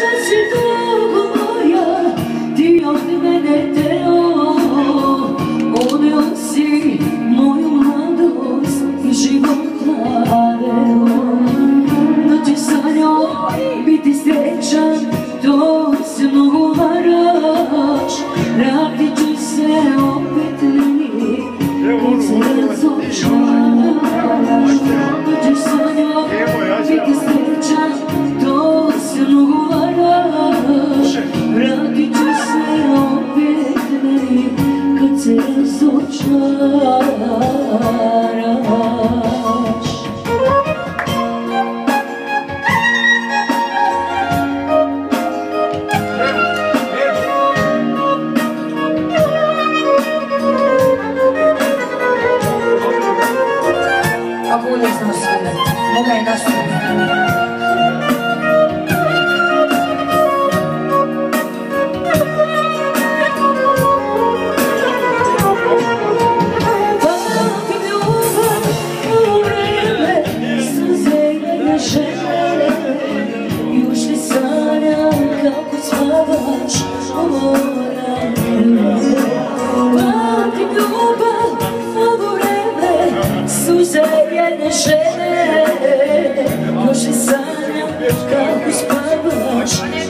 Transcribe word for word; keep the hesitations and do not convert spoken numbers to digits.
što si dugo moja, ti od mene teo, odeo si moju mladost i život naveo. Da će sa njom biti srećan, to se mnogo varaš, vratit ću se opet meni, kad se razočaraš. Da će sa njom biti srećan, to se mnogo varaš, vratit ću se opet meni, kad se razočaraš. Ako uvijek znao svijet, moga je nastaviti. Pamtim ljubav u vreme, suze jedne žene, još ne sanjam kako spavaš o rane. Pamtim ljubav u vreme, suze jedne žene, još ne sanjam kako spavaš